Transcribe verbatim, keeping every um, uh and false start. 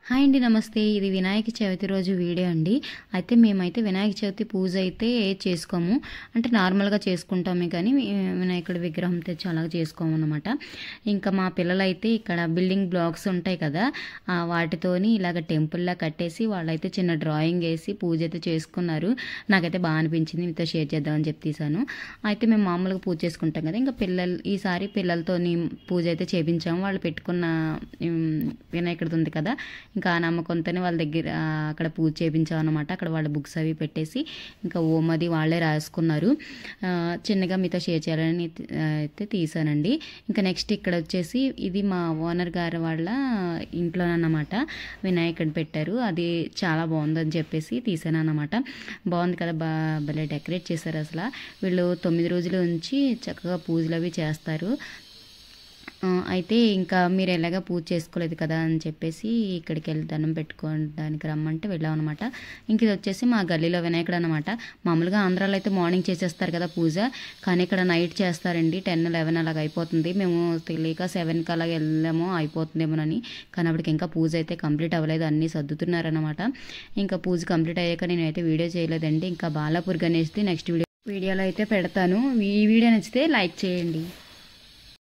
Hi అండి, నమస్తే. ఇది వినాయక చవితి రోజు వీడియో అండి. అయితే మేమైతే వినాయక చవితి పూజ అయితే చేసుకోము, అంటే నార్మల్గా చేసుకుంటామే కానీ వినాయకుడి విగ్రహం తెచ్చి అలా చేసుకోము అనమాట. ఇంకా మా పిల్లలైతే ఇక్కడ బిల్డింగ్ బ్లాక్స్ ఉంటాయి కదా, వాటితోని ఇలాగ టెంపుల్లా కట్టేసి వాళ్ళైతే చిన్న డ్రాయింగ్ వేసి పూజ అయితే చేసుకున్నారు. నాకైతే బాగా అనిపించింది, మీతో షేర్ చేద్దామని చెప్పి తీసాను. అయితే మేము మామూలుగా పూజ చేసుకుంటాం కదా, ఇంకా పిల్లలు ఈసారి పిల్లలతోని పూజ అయితే చేపించాము. వాళ్ళు పెట్టుకున్న వినాయకుడిది ఉంది కదా, ఇంకా ఆ నమ్మకంతోనే వాళ్ళ దగ్గర అక్కడ పూజ చేయించాం అనమాట. అక్కడ వాళ్ళ బుక్స్ అవి పెట్టేసి ఇంకా ఓమది వాళ్ళే రాసుకున్నారు. చిన్నగా మీతో షేర్ చేయాలని అయితే తీసానండి. ఇంకా నెక్స్ట్ ఇక్కడ వచ్చేసి ఇది మా ఓనర్ గారు వాళ్ళ ఇంట్లోనన్నమాట వినాయకుడు పెట్టారు. అది చాలా బాగుందని చెప్పేసి తీసాను అనమాట. బాగుంది కదా, బా భలే డెకరేట్ చేశారు. అసలు వీళ్ళు తొమ్మిది రోజుల నుంచి చక్కగా పూజలు అవి చేస్తారు. అయితే ఇంకా మీరు ఎలాగ పూజ చేసుకోలేదు కదా అని చెప్పేసి ఇక్కడికి వెళ్ళి దండం పెట్టుకోవడానికి రమ్మంటే వెళ్ళాం అనమాట. ఇంక ఇది వచ్చేసి మా గల్లీలో వినాయకుడు అనమాట. మామూలుగా ఆంధ్రాలో అయితే మార్నింగ్ చేసేస్తారు కదా పూజ, కానీ ఇక్కడ నైట్ చేస్తారండి. టెన్ లెవెన్ అలాగ అయిపోతుంది. మేము తెలియక సెవెన్కి అలాగ వెళ్ళాము, అయిపోతుందేమోనని. కానీ అప్పటికి ఇంకా పూజ అయితే కంప్లీట్ అవ్వలేదు, అన్నీ సర్దుతున్నారనమాట. ఇంకా పూజ కంప్లీట్ అయ్యాక నేనైతే వీడియో చేయలేదండి. ఇంకా బాలాపూర్ గణేష్ది నెక్స్ట్ వీడియో వీడియోలో అయితే పెడతాను. ఈ వీడియో నచ్చితే లైక్ చేయండి.